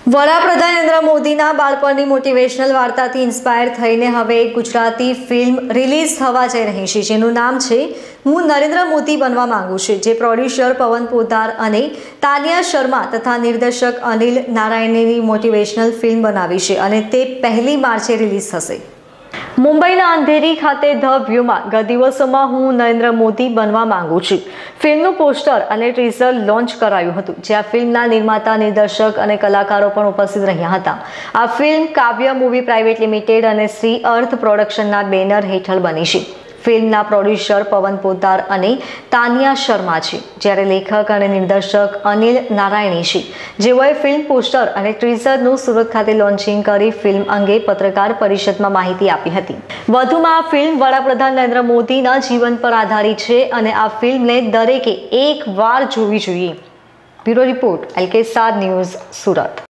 વડાપ્રધાન નરેન્દ્ર મોદીના બાળપણની મોટિવેશનલ વાર્તાથી ઇન્સ્પાયર થઈને હવે એક ગુજરાતી ફિલ્મ રિલીઝ થવા જઈ રહી છે, જેનું નામ છે હું નરેન્દ્ર મોદી બનવા માંગુ છું, જે પ્રોડ્યુસર પવન પોદ્દાર અને તાનિયા શર્મા તથા નિર્દેશક અનિલ નારાયણની મોટિવેશનલ ફિલ્મ બનાવી છે અને તે 1 માર્ચે રિલીઝ થશે। મુંબઈના અંધેરી ખાતે ધ વ્યૂમાં ગત દિવસોમાં હું નરેન્દ્ર મોદી બનવા માંગુ છું ફિલ્મનું પોસ્ટર અને ટીઝર લોન્ચ કરાયું હતું, જ્યાં ફિલ્મના નિર્માતા, નિર્દેશક અને કલાકારો પણ ઉપસ્થિત રહ્યા હતા। આ ફિલ્મ કાવ્ય મૂવી પ્રાઇવેટ લિમિટેડ અને શ્રી અર્થ પ્રોડક્શનના બેનર હેઠળ બની છે। ફિલ્મના પ્રોડ્યુસર પવન પોદ્દાર અને તાનિયા શર્મા છે, જ્યારે લેખક અને નિર્દેશક અનિલ નારાયણી છે, જેઓએ ફિલ્મ પોસ્ટર અને ટીઝરનું સુરત ખાતે લોન્ચિંગ કરી ફિલ્મ અંગે પત્રકાર પરિષદમાં માહિતી આપી હતી। વધુમાં આ ફિલ્મ વડાપ્રધાન નરેન્દ્ર મોદીના જીવન પર આધારિત છે અને આ ફિલ્મને દરેકે એકવાર જોવી જોઈએ। Bureau report, LK Star news, Surat.